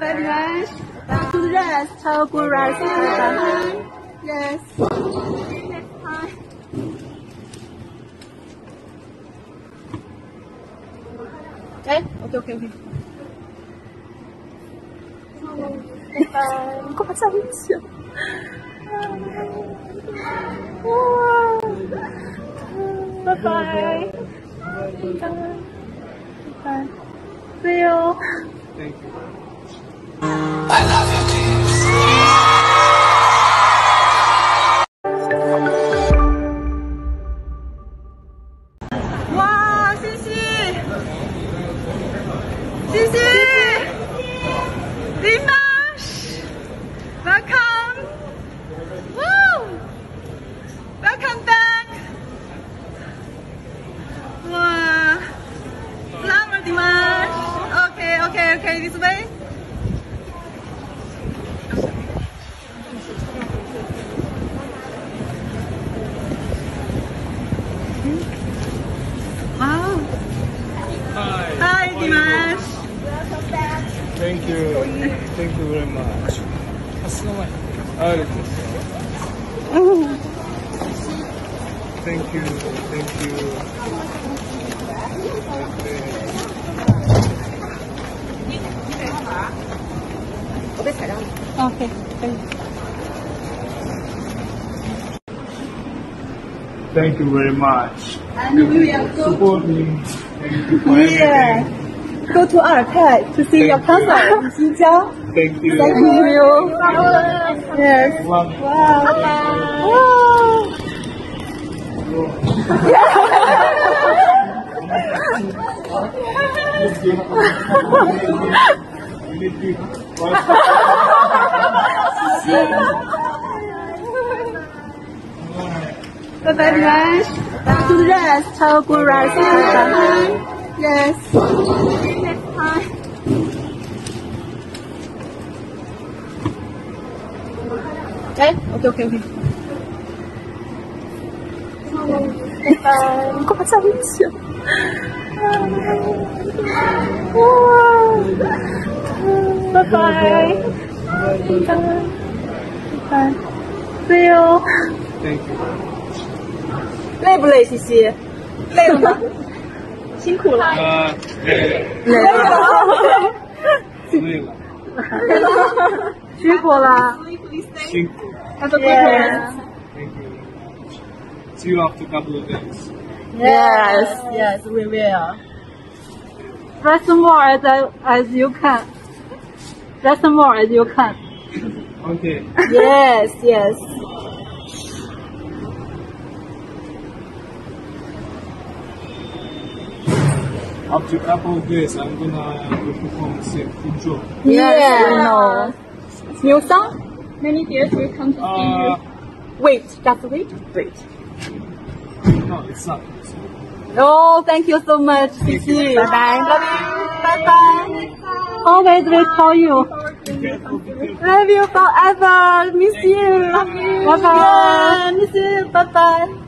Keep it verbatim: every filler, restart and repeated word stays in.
Bye, Dimash. Good rest. Have a good rest. Bye. Yes. Next time. Okay. Okay. Okay. Okay. 挂在一起。哇！拜拜。拜拜。See you. Thank you. I love you, dear. Wow, 谢谢，谢谢 Dimash, welcome, wow, welcome back. Wow, selamat Dimash. Okay, okay, okay, this way. Wow. Hi. Hi, Dimash. Thank you. Thank you very much. Ah, Thank you. Thank you. Okay. Thank you very much. And we will go. Support me. Thank you for Yeah. everything. Go to Arcade to see your Thank you. concert in Xinjiang. Thank you. Thank you. Yes. Wow. Wow. Bye bye, Dimash. Good rest. Have a good rest. Bye. Yes. Next time. Okay. Okay. Okay. Okay. 挂在一起。哇！拜拜。拜拜。See you. Thank you. 累不累，西西？累了吗？辛苦了。 啊，累累了。 累了， 辛苦了。 辛苦。 Have a good rest. Thank you. See you after a couple of days. Yes, yes, we will. Rest more as as you can. Rest more as you can. Okay. Yes, yes. After a couple of days, I'm gonna go perform in Fuzhou. Yeah, we know. New song? Many dears will come to see Uh, Wait, just wait. Wait. no, it's not. Oh, thank you so much, Cici. Bye bye. Love you. Bye bye. Always wait for you. Love you forever. Miss you. Love you. Bye bye. Miss you. Bye bye.